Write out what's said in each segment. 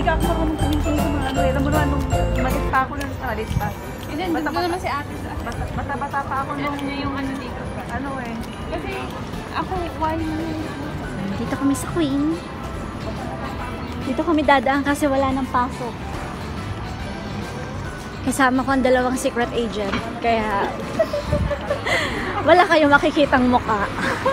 hindi ka ako marunong tumingin sa mga ano. Alam mo naman, nung umalis pa ako nung alis pa. Hindi, nandito naman si ate. Bata-bata pa ako nung yung ano dito. ano eh. Kasi ako, why? Dito kami sa Queen. Dito kami dadaan kasi wala nang pasok. Kasama ko ang dalawang secret agent. Kaya wala kayong makikitang muka.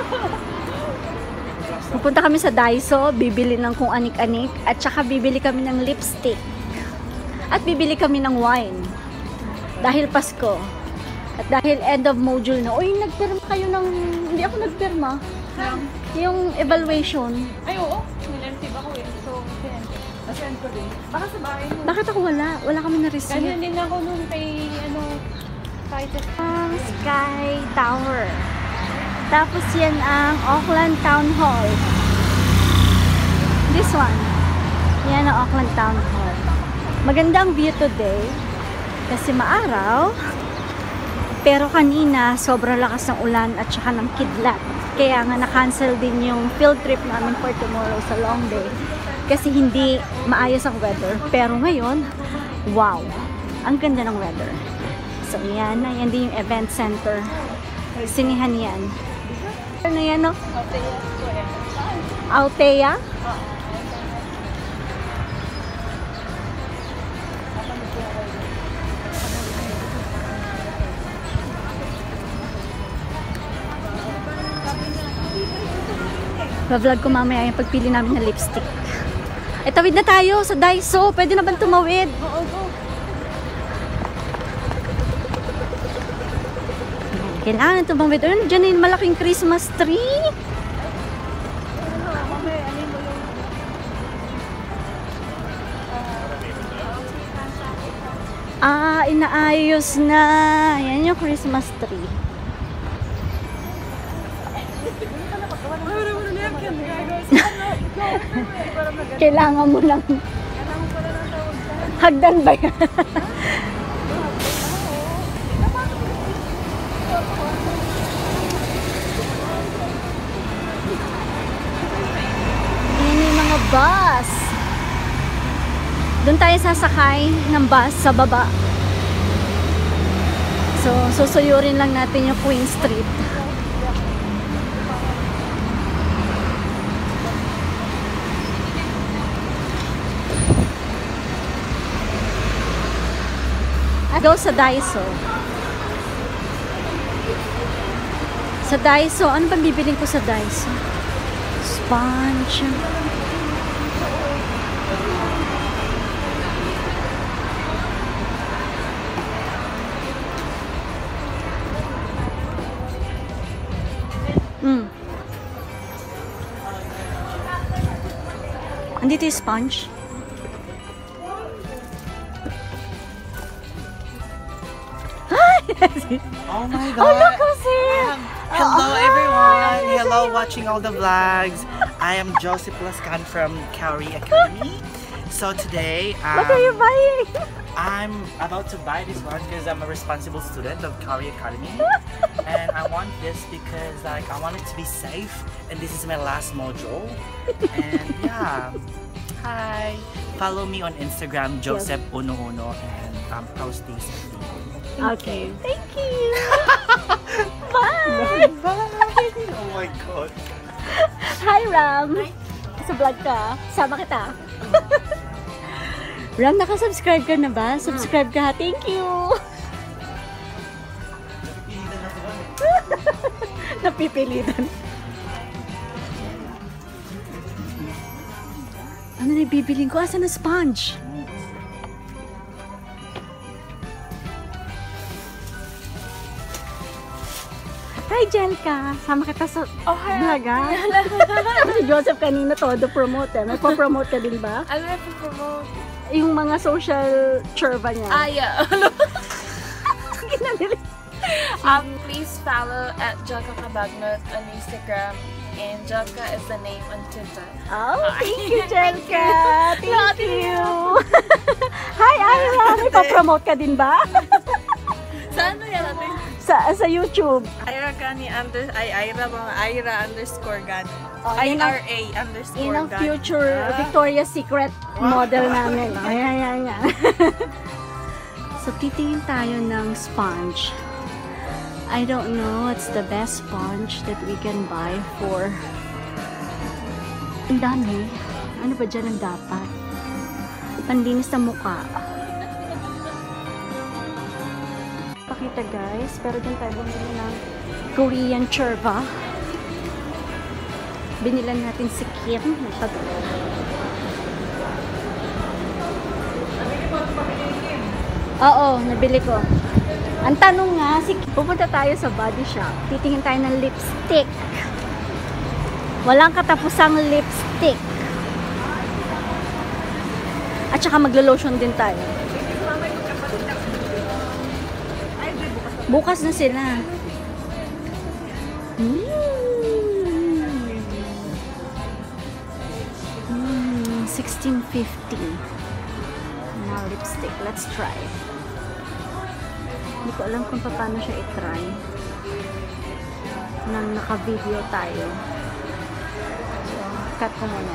Pupunta kami sa Daiso, bibili ng kung anik-anik, at saka bibili kami ng lipstick. At bibili kami ng wine. Dahil Pasko. At dahil end of module na. Uy, nagpirma kayo ng... Hindi ako nagpirma. Yung evaluation. Ay, oo. Nilantive ako eh. So, Nasend ko din. Baka sa bahay mo. Bakit ako wala? Wala kami na-receive. ganyan din ako nung kay, kahit Ang Sky Tower. Tapos yan ang Auckland Town Hall. This one. Yan ang Auckland Town Hall. Magandang view today. Kasi maaraw. Pero kanina, sobrang lakas ng ulan at saka ng kidlat. Kaya nga na-cancel din yung field trip namin for tomorrow sa long day. Kasi hindi maayos ang weather. Pero ngayon, wow! Ang ganda ng weather. So yan na, yan din yung event center. Sinihan yan. Ano yan, no? Altea? Vlog ko mamaya yung pagpili namin ng lipstick. Eh, tawid na tayo sa Daiso. Pwede na ba tumawid? oo, go. Kailangan tumawid. Ano, dyan na yung malaking Christmas tree. Ah, inaayos na. Yan yung Christmas tree. Kailangan mo lang. Hagdan ba yan? Yan yung mga bus. Doon tayo sasakay ng bus sa baba. So, susuyurin lang natin yung Queen Street. Go sa Daiso. Sa Daiso, ano ba bibiling ko sa Daiso? Sponge. Andito yung sponge. Oh my god. Oh, look who's here. Hello everyone. Hello watching all the vlogs. I am Joseph Lascan from Kauri Academy. So today What are you buying? I'm about to buy this one because I'm a responsible student of Kauri Academy. And I want this because like I want it to be safe and this is my last module. And yeah. Hi. Follow me on Instagram Joseph Uno and post these. Okay. Thank you. Bye. Bye. Oh my god. Hi, Ram. Sa vlog ka. Sama kita. Ram, nakasubscribe ka na ba? Subscribe ka. Thank you. Napipilitan. Ano na ibibiling ko? Asan na sponge? Hi, Jelka! Sama kita sa vlog, ha? Si Joseph kanina todo promote, eh. May pa-promote ka din ba? Ano na promote? Yung mga social churva niya. Yeah. Ginanili. Please follow at Jelka on Instagram, and Jelka is the name on Twitter. Oh, thank you, Jelka! Thank you! Hi, Ira! May pa-promote ka din ba? Saan yan natin? Sa YouTube. Ira gani Ira underscore gani. Oh, yun ang- IRA underscore Yun ang gani. future Victoria's Secret model namin. Ayan. So, titingin tayo ng sponge. I don't know what's the best sponge that we can buy for... Ang dami. Ano ba dyan ang dapat? Panlinis ng mukha. Pakita guys, pero dyan tayo bumili ng Korean cherva. Binilan natin si Kim. Oo, nabili ko. Ang tanong nga, pupunta tayo sa body shop. Titingin tayo ng lipstick. Walang katapusang lipstick. At saka maglo-lotion din tayo. Bukas na sila. 16.50. Now lipstick. Let's try. Hindi ko alam kung paano siya i-try. Nang naka-video tayo. So, cut ko muna.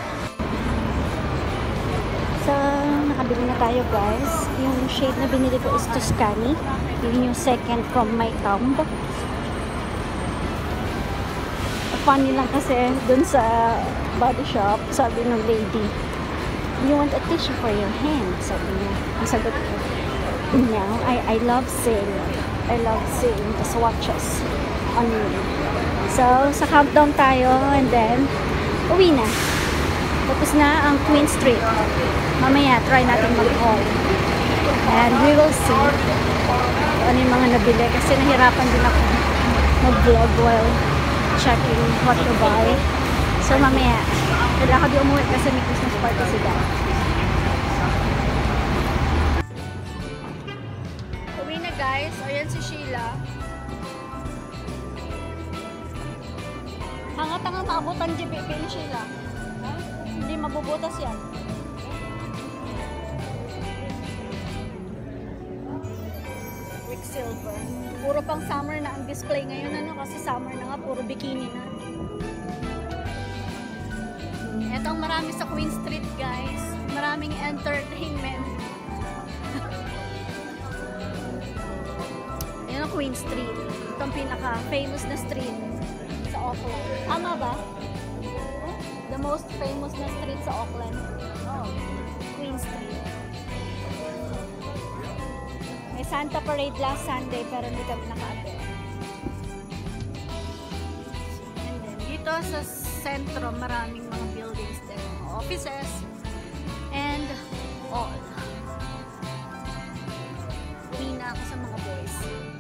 So, nakabili na tayo guys. Yung shade na binili ko is Tuscany. Yun yung second from my thumb. Funny lang kasi dun sa body shop, sabi ng lady, "You want a tissue for your hand?" Sabi niya. Ang sagot ko, "No, I love seeing the swatches on me." So, sa countdown tayo and then, uwi na. Tapos na ang Queen Street. Mamaya, try natin mag-haul. And we will see ano yung mga nabili kasi nahirapan din ako mag-vlog while checking what to buy. So, mamaya, kailangan ko di umuwi kasi may Christmas party sila. Uwi na guys. Ayan si Sheila. Hangat-hangat maabot ang GBP ni Sheila. Hindi mabubutas yan. Quicksilver. Puro pang summer na ang display ngayon, ano, kasi summer na nga, puro bikini na. Ito ang marami sa Queen Street, guys. Maraming entertainment. Ayan ang Queen Street. Ito ang pinaka-famous na street sa Auckland. Tama ba? The most famous na street sa Auckland. Oh, Queen Street. May Santa Parade last Sunday pero hindi kami naka-attend. And then, dito sa sentro, maraming mga buildings din. Mga offices and all. Uwi na ako sa mga boys.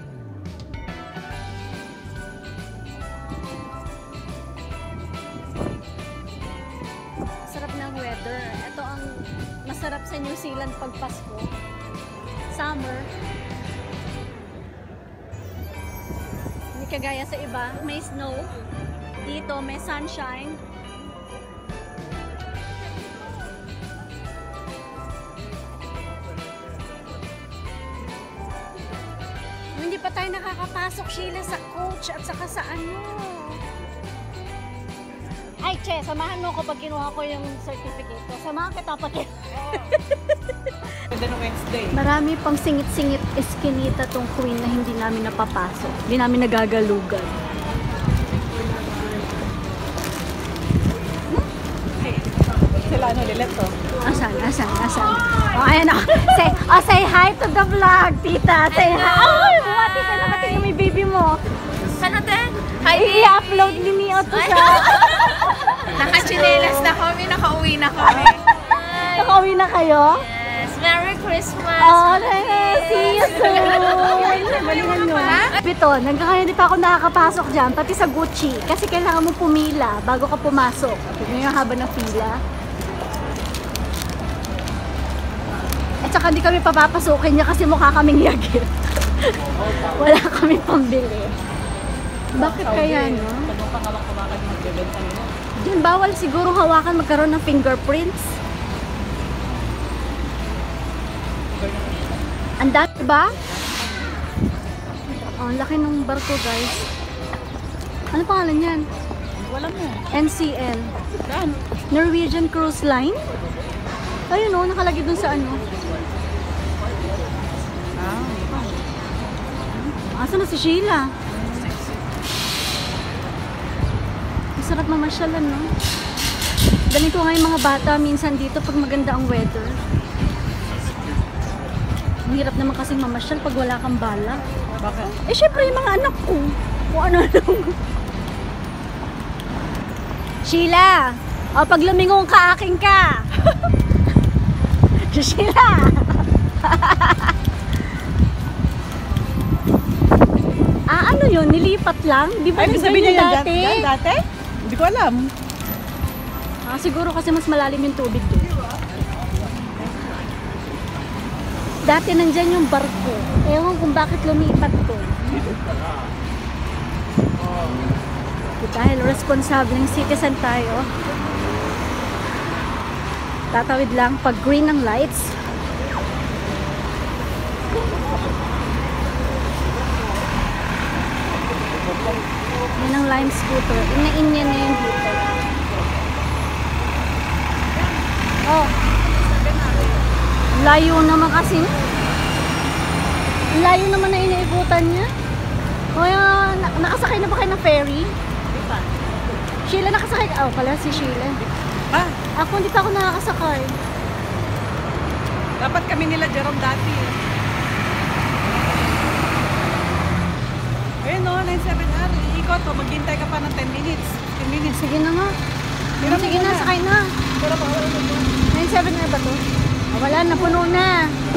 Sarap ng weather. Ito ang masarap sa New Zealand pag Pasko. Summer. Hindi kagaya sa iba, may snow. Dito may sunshine. Hindi pa tayo nakakapasok, Sheila, sa coach at saka sa ano. Ay, Che, samahan mo ako pag kinuha ko yung certificate ko. Samahan kita pag Wednesday. Marami pang singit-singit eskinita tong Queen na hindi namin napapasok. Hindi namin nagagalugan. Sila ano, Lilet to? Asan? Oh, ayan o. Say hi to the vlog, tita. Say hi. Oh, buwati ka na kasi may baby mo. Sana din? Hi, I-upload ni Mio to sa... Naka-chinelas na kami, nakauwi na kami. Nakauwi na kayo? Yes, Merry Christmas! Oh, see you soon! Malingan nyo. Ito, hanggang hindi pa ako nakakapasok dyan, pati sa Gucci. Kasi kailangan mo pumila bago ka pumasok. Tignan yung haba ng pila. At saka hindi kami papapasukin niya kasi mukha kaming yagit. Wala kami pambili. Bakit kaya, no? Pag pangawak-hawakan yung magbebenta nila. Diyan, bawal siguro hawakan magkaroon ng fingerprints. Ang dami ba? Oh, ang laki ng barko, guys. Ano pangalan yan? Wala mo. NCL. Saan? Norwegian Cruise Line? Ayun o, nakalagay dun sa ano. Asa na si Sheila? Masarap mamasyalan, no? Ganito nga yung mga bata minsan dito pag maganda ang weather. Ang hirap naman kasing mamasyal pag wala kang bala. Bakit? Eh, syempre yung mga anak ko. Kung ano-ano. Sheila! O, pag lumingong ka, aking ka! Sheila! Ano yun? Nilipat lang? Di ba Ay, sabi niya yan dati? yan dati? Hindi ko alam. Siguro kasi mas malalim yung tubig doon. Dati nandyan yung barko. Ewan kung bakit lumipat to. Dahil responsableng citizen tayo. Tatawid lang pag green ng lights. Yan ang lime scooter. Inain niya na yun dito. Oh. Layo naman kasi. Layo naman na iniikutan niya. O yan, nakasakay na ba kayo ng ferry? Sheila, nakasakay ka? Oh, pala si Sheila. Ah, Ako, hindi pa ako nakakasakay. dapat kami nila Jerome dati. Ayun no, 97R. Iikot o, maghintay ka pa ng 10 minutes. 10 minutes. Sige na nga. Hirap Sige mo na, na. sakay na. Pero pa, wala mo. 97 na ba to? Oh, wala, napuno na.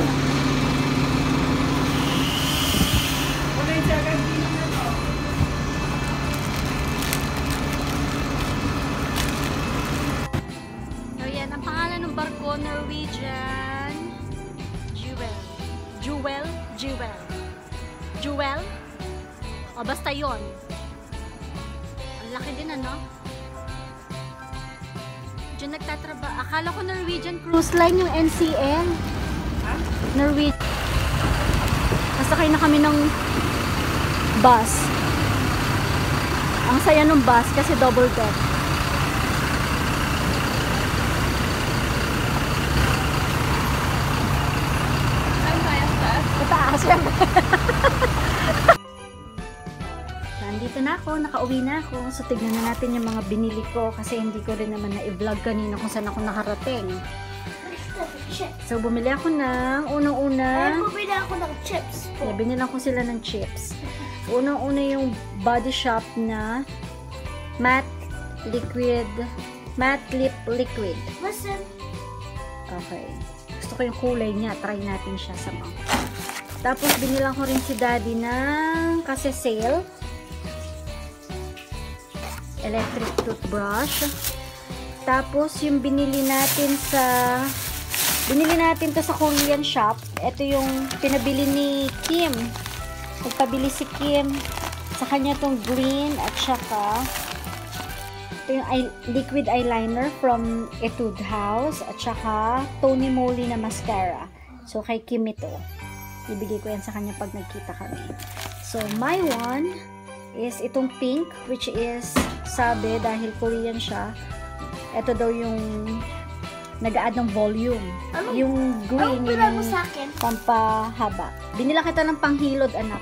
Wala yung jagat. So yan, ang pangalan ng barko, Norwegian Jewel. Jewel? O basta yon. Ang laki din ano? Diyan nagtatrabaho. Akala ko Norwegian Cruise Line yung NCL. Norwegian. Nasakay na kami ng bus. Ang saya ng bus kasi double deck. Mataas yan. Nandito na ako, nakauwi na ako. So tignan na natin yung mga binili ko kasi hindi ko rin naman na-vlog kanina kung saan ako nakarating. So bumili ako ng unang-una. Bumili ako ng chips. Yeah, binilang ko sila ng chips. Unang-una yung Body Shop na matte lip liquid. Listen. Okay. Gusto ko yung kulay niya. Try natin siya sa mga. Tapos binilang ko rin si Daddy ng kasi sale. Electric toothbrush. Tapos yung binili natin to sa Korean shop. Ito yung pinabili ni Kim. Nagpabili si Kim. Sa kanya tong green at saka ito yung liquid eyeliner from Etude House at saka Tony Moly na mascara. So kay Kim ito. Ibigay ko yan sa kanya pag nagkita kami. So my one is itong pink, which is sabi dahil Korean siya. Ito daw yung nag-a-add ng volume. Yung green, Anong pila mo yung sa akin? pampahaba. Binila kita ng panghilod, anak.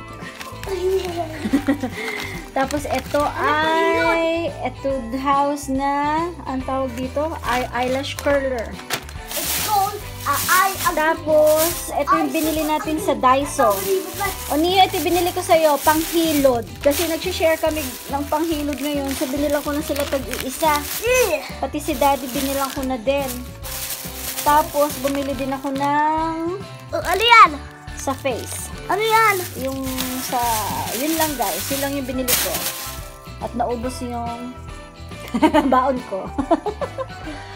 Tapos ito ay Etude House na, ang tawag dito, eyelash curler. It's called eye. Tapos, ito yung binili natin sa Daiso. O Nia, ito binili ko sa'yo, panghilod. Kasi nag-share kami ng panghilod ngayon. So, binilang ko na sila tag-iisa. Pati si Daddy binilang ko na din. Tapos, bumili din ako ng Ano yan? sa face. Ano yan? Yung sa, yun lang guys. Yun lang yung binili ko. At naubos yung baon ko.